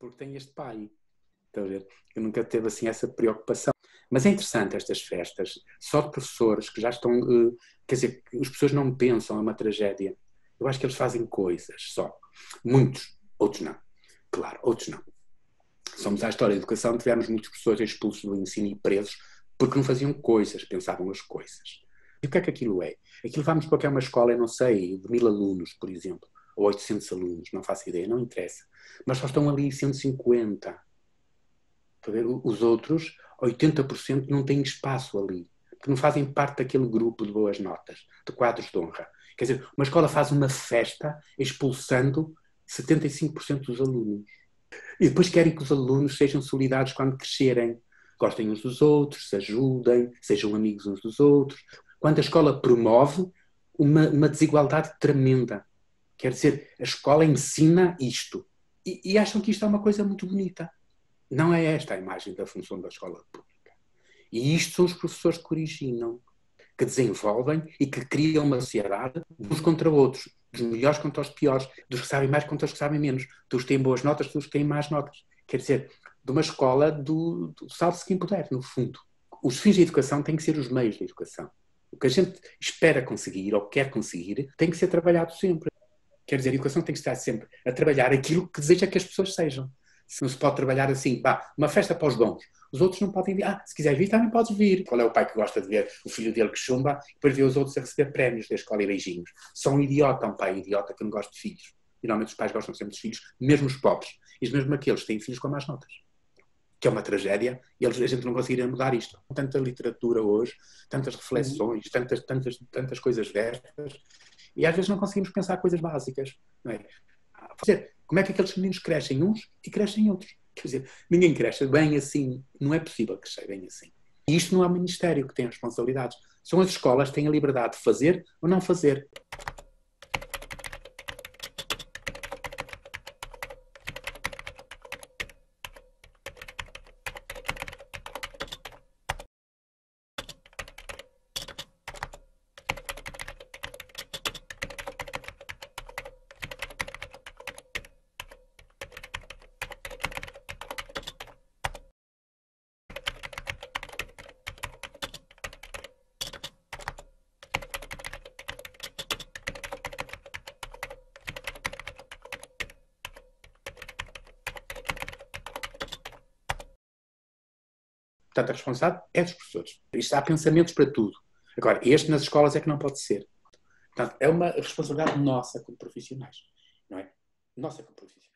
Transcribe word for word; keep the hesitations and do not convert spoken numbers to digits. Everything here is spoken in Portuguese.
porque tem este pai. Está a ver? Eu nunca teve assim essa preocupação. Mas é interessante estas festas, só de professores que já estão, uh, quer dizer, as pessoas não pensam, é uma tragédia. Eu acho que eles fazem coisas só. Muitos, outros não. Claro, outros não. Somos à história da educação, tivemos muitos professores expulsos do ensino e presos porque não faziam coisas, pensavam as coisas. E o que é que aquilo é? Aquilo vamos para que é uma escola, eu não sei, de mil alunos, por exemplo, ou oitocentos alunos, não faço ideia, não interessa. Mas só estão ali cento e cinquenta. Os outros, oitenta por cento não têm espaço ali, que não fazem parte daquele grupo de boas notas, de quadros de honra. Quer dizer, uma escola faz uma festa expulsando setenta e cinco por cento dos alunos. E depois querem que os alunos sejam solidários quando crescerem. Gostem uns dos outros, se ajudem, sejam amigos uns dos outros. Quando a escola promove uma, uma desigualdade tremenda. Quer dizer, a escola ensina isto. E, e acham que isto é uma coisa muito bonita. Não é esta a imagem da função da escola pública. E isto são os professores que originam, que desenvolvem e que criam uma sociedade uns contra outros, dos melhores contra os piores, dos que sabem mais contra os que sabem menos, dos que têm boas notas dos que têm más notas. Quer dizer, de uma escola do, do salve-se quem puder, no fundo. Os fins da educação têm que ser os meios da educação. O que a gente espera conseguir ou quer conseguir tem que ser trabalhado sempre. Quer dizer, a educação tem que estar sempre a trabalhar aquilo que deseja que as pessoas sejam. Se não se pode trabalhar assim, pá, uma festa para os bons. Os outros não podem vir. Ah, se quiser vir, também podes vir. Qual é o pai que gosta de ver o filho dele que chumba e depois vê os outros a receber prémios da escola e beijinhos? Só um idiota, um pai idiota que não gosta de filhos. Geralmente os pais gostam sempre dos filhos, mesmo os pobres. E mesmo aqueles que têm filhos com más notas. Que é uma tragédia e eles, a gente não conseguiria mudar isto. Tanta literatura hoje, tantas reflexões, tantas, tantas, tantas coisas destas, e às vezes não conseguimos pensar coisas básicas. Não é? Quer dizer, como é que aqueles meninos crescem uns e crescem outros? Quer dizer, ninguém cresce bem assim. Não é possível crescer bem assim. E isto não é o Ministério que tem responsabilidades. São as escolas que têm a liberdade de fazer ou não fazer. Portanto, a responsabilidade é dos professores. Isto há pensamentos para tudo. Agora, este nas escolas é que não pode ser. Portanto, é uma responsabilidade nossa como profissionais. Não é? Nossa como profissionais.